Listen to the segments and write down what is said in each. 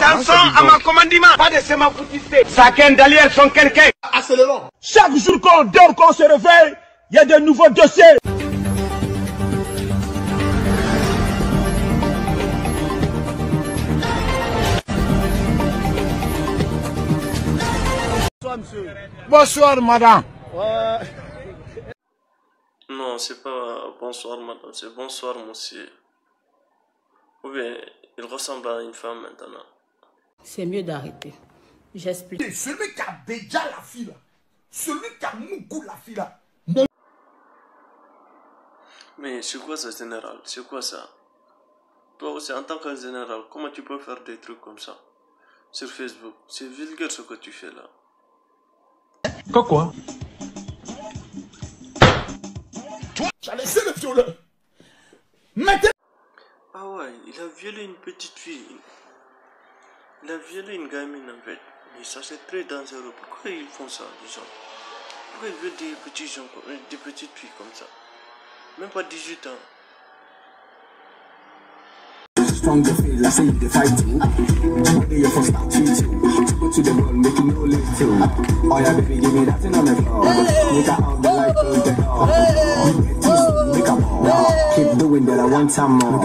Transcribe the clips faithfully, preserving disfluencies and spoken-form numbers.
Chanson à ma commandement. Pas de sema foutiste. Chacun d'alliés sont quelqu'un. Accélérons. Chaque jour qu'on dort, qu'on se réveille, il y a de nouveaux dossiers. Bonsoir, monsieur. Bonsoir, madame. Ouais. Non, c'est pas bonsoir, madame, c'est bonsoir, monsieur. Ou bien, il ressemble à une femme maintenant. C'est mieux d'arrêter. J'explique. Celui qui a déjà la fille là, celui qui a Mougou la fille là. Mais c'est quoi ça, général? C'est quoi ça? Toi aussi, en tant que général, comment tu peux faire des trucs comme ça sur Facebook? C'est vulgaire ce que tu fais là. Quoi quoi? Tu as laissé le violeur. Maintenant. Ah ouais, il a violé une petite fille. Il a violé une gamine en fait. Mais ça c'est très dangereux. Pourquoi ils font ça, les gens? Pourquoi ils violent des petits gens, des petites filles comme ça? Même pas dix-huit ans. Strong the feel, I say the fighting. Whether you for start to go to the ball, make you no late to. Oh yeah, baby, give me that thing on the floor. Make a hug the light to the door. Make a ball. Keep doing that, I want some more.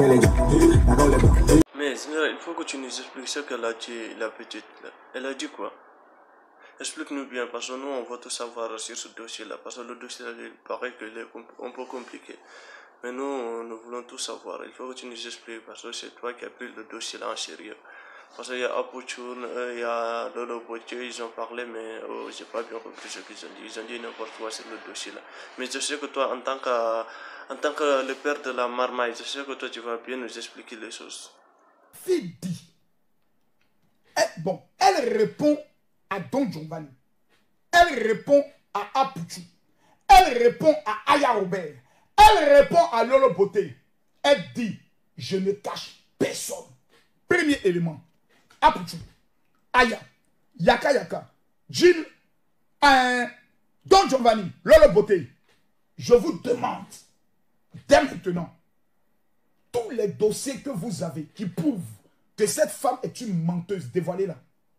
Mais il faut que tu nous expliques ce qu'elle a dit, la petite. Elle a dit quoi? Explique-nous bien, parce que nous, on va tout savoir sur ce dossier-là. Parce que le dossier, il paraît qu'il est un peu compliqué. Mais nous, nous voulons tout savoir. Il faut que tu nous expliques, parce que c'est toi qui as pris le dossier-là en sérieux. Parce qu'il y a Apouchoun, il y a Lolo Botier, ils ont parlé, mais oh, j'ai pas bien compris ce qu'ils ont dit. Ils ont dit n'importe quoi sur le dossier-là. Mais je sais que toi, en tant que, en tant que le père de la marmaille, je sais que toi, tu vas bien nous expliquer les choses. Fille dit. Elle, bon, elle répond à Don Giovanni. Elle répond à Apouchou. Elle répond à Aya Robert. Elle répond à Lolo Beauté. Elle dit, je ne cache personne. Premier élément. Apouchou, Aya, Yaka Yaka, Jill, euh, Don Giovanni, Lolo Beauté. Je vous demande, dès maintenant, tous les dossiers que vous avez qui prouvent que cette femme est une menteuse, dévoilée-la.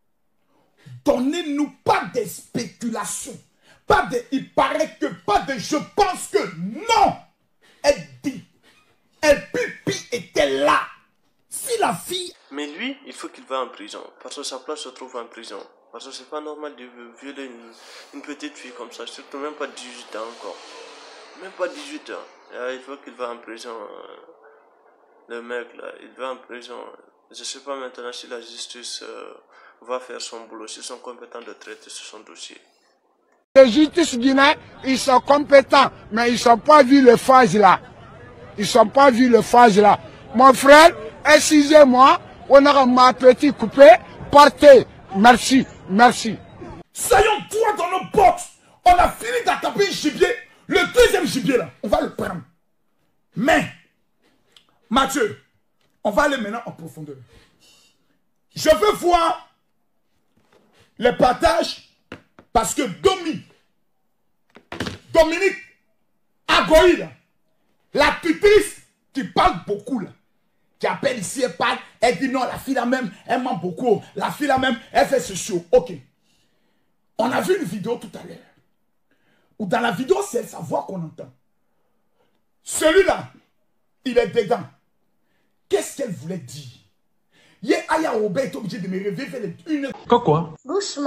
Donnez-nous pas des spéculations. Pas de, il paraît que, pas de, je pense que, non. Elle dit, elle pipi était là. Si la fille... Mais lui, il faut qu'il va en prison. Parce que sa place se trouve en prison. Parce que c'est pas normal de violer une, une petite fille comme ça. Surtout même pas dix-huit ans encore. Même pas dix-huit ans. Il faut qu'il va en prison. Le mec là, il va en prison. Je sais pas maintenant si la justice euh, va faire son boulot. S'ils sont compétents de traiter son dossier. Les justices guinéens, ils sont compétents, mais ils ne sont pas vu le phase là. Ils ne sont pas vu le phase là. Mon frère, excusez-moi, on a ma petite coupée, partez. Merci, merci. Soyons droits dans nos box. On a fini d'attraper un gibier. Le deuxième gibier là, on va le prendre. Mais, Mathieu, on va aller maintenant en profondeur. Je veux voir les partages. Parce que Domi, Dominique Agoï, là, la tutrice qui parle beaucoup, là, qui appelle ici, elle parle, elle dit non, la fille là même, elle ment beaucoup. La fille là même, elle fait ce show. Ok. On a vu une vidéo tout à l'heure. Où dans la vidéo, c'est sa voix qu'on entend. Celui-là, il est dedans. Qu'est-ce qu'elle voulait dire? Hier, Aya Robert est obligé de me réveiller une... Quoi quoi? Doucement.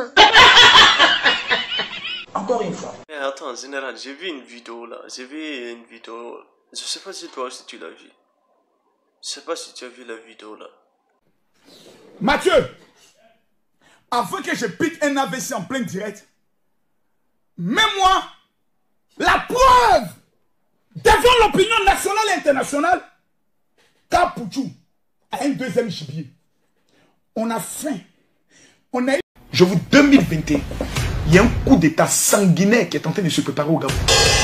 Encore une fois. Mais attends, général, j'ai vu une vidéo là. J'ai vu une vidéo. Je sais pas si toi aussi tu l'as vu. Je sais pas si tu as vu la vidéo là. Mathieu, avant que je pique un A V C en plein direct, mets-moi la preuve devant l'opinion nationale et internationale qu'Apouchou a un deuxième gibier. On a faim. On a... Je vous deux mille vingt et un, il y a un coup d'état sanguinaire qui est en train de se préparer au Gabon.